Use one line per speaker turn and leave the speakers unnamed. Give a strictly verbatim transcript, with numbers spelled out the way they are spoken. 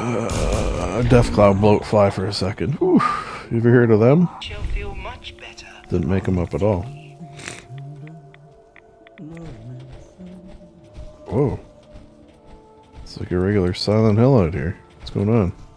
Uh, Death Cloud bloat fly for a second. Whew. You ever heard of them?
She'll feel much better.
Didn't make them up at all. Whoa. It's like a regular Silent Hill out here. What's going on?